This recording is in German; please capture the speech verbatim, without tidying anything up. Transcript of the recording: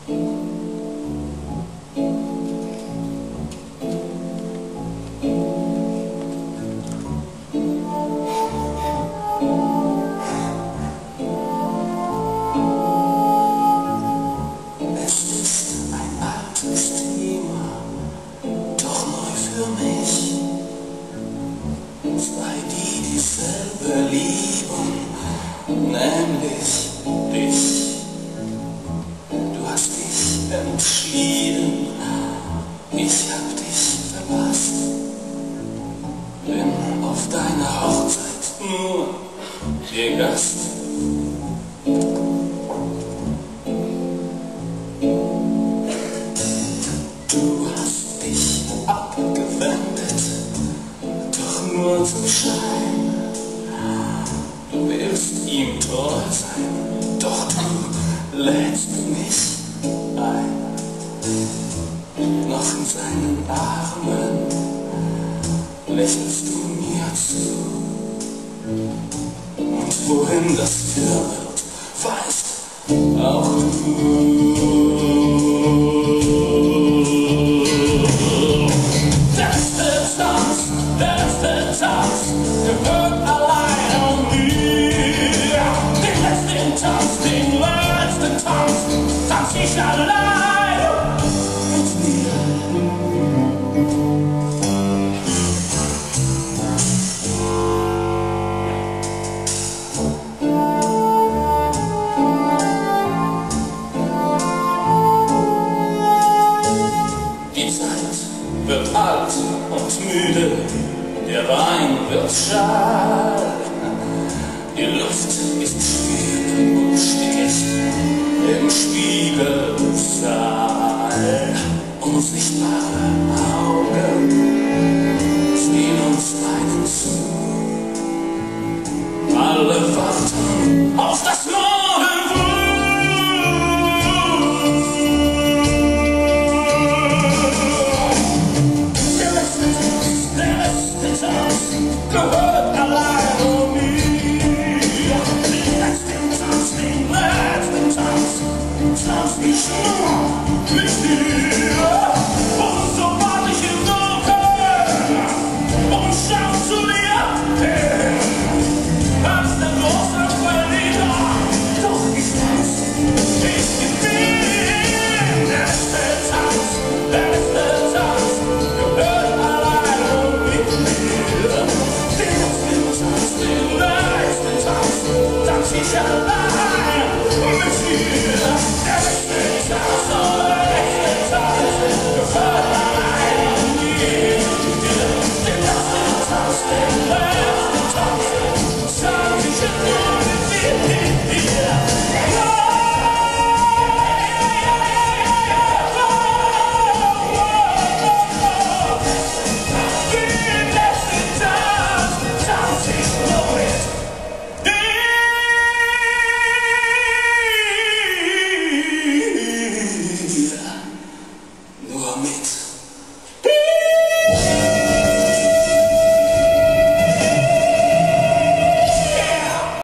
Nämlich dich. Du hast dich entschieden, ich hab dich verpasst. Bin auf deiner Hochzeit nur ihr Gast. Du hast dich abgewendet, doch nur zum Schein. Du willst ihm treu sein, doch du lädst mich ein. Noch in seinen Armen lächelst du mir zu. Und wohin das führen wird, weißt auch du. Letzte Tanz, letzte Tanz, gehört allein um mir. Den letzten Tanz, den letzten Tanz, tanz ich allein mit mir. Die Zeit wird alt und müde, der Wein wird schal. Die Luft ist schwer und stickig im Spiegelsaal. Unsichtbare Augen sehen uns einen zu. Alle warten auf das Morgenwohl. Der letzte Tanz, der letzte Tanz gehört allein um mir. Den letzten Tanz, den letzten Tanz, tanz ich nur mit dir.